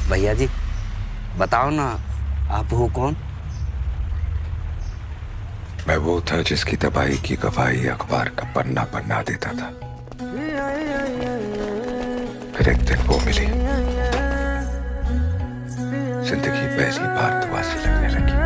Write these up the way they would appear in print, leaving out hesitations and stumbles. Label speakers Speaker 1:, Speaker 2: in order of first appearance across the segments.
Speaker 1: भैया जी बताओ ना, आप हो कौन?
Speaker 2: मैं वो था जिसकी तबाही की गवाही अखबार का पन्ना बना देता था। फिर एक दिन वो मिली, जिंदगी पहली बार दुआ सी लगने लगी।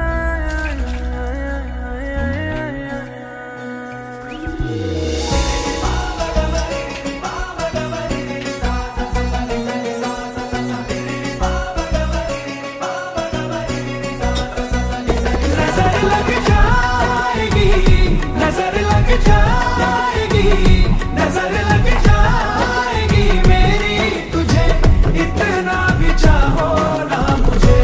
Speaker 3: नजर लग जाएगी मेरी, तुझे इतना भी चाहो ना मुझे।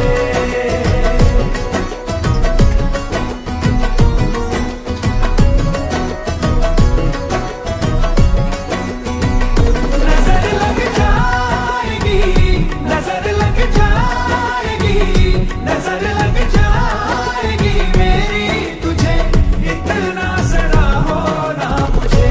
Speaker 3: नजर लग जाएगी, नजर लग जाएगी, नजर लग जाएगी मेरी, तुझे इतना सड़ा हो ना मुझे।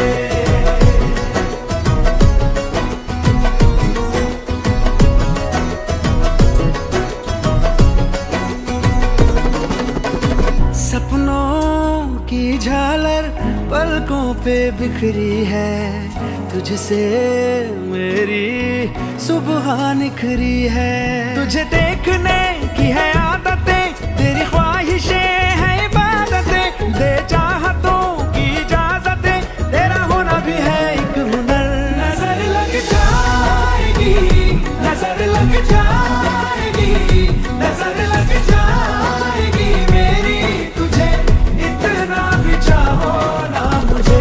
Speaker 3: सपनों की झालर पलकों पे बिखरी है, तुझसे मेरी सुबह निखरी है। तुझे देखने की है आदतें, तेरी ख्वाहिशें हैं इबादतें, दे चाहतों की इजाजतें, तेरा होना भी है एक हुनर। नजर लग जाएगी, नजर लग जाएगी, नजर लग जाएगी मेरी, तुझे इतना भी चाहो ना मुझे।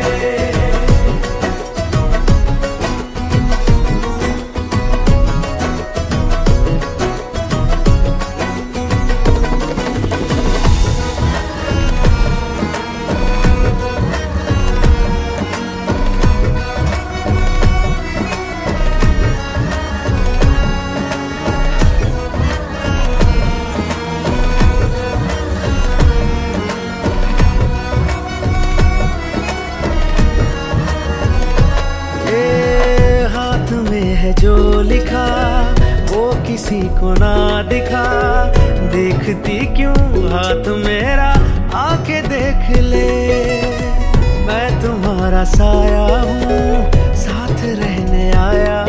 Speaker 3: हाथ में है जो लिखा वो किसी को ना दिखा, देखती क्यों हाथ मेरा, आके देख ले। मैं तुम्हारा साया हूँ, साथ रहने आया